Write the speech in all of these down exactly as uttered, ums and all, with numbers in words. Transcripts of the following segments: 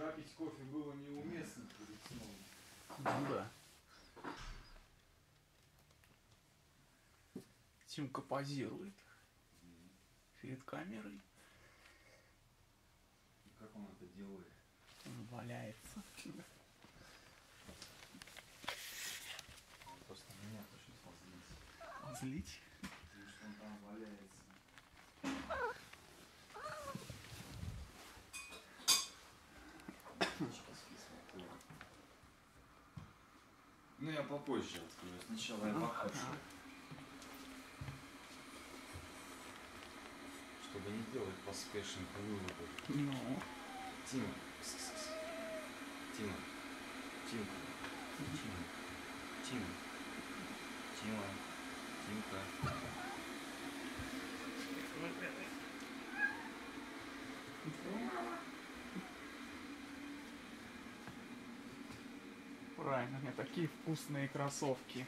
Вчера пить кофе было неуместно перед сном. Ну да. Тимка позирует перед камерой. И как он это делает? Он валяется. Он просто меня точно злить. Злить? Потому что он там валяется. Ну я попозже открою. Сначала я похожу. Чтобы не делать поспешных выводов. Ну. Тима. Тима. Тимка. Тима. Тима. Тима. Тимка. Правильно, у меня такие вкусные кроссовки.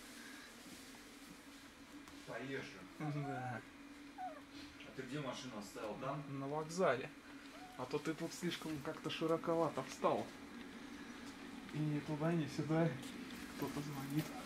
Поешь же. Да. А ты где машину оставил? Там? На вокзале. А то ты тут слишком как-то широковато встал. И ни туда, ни сюда кто-то звонит.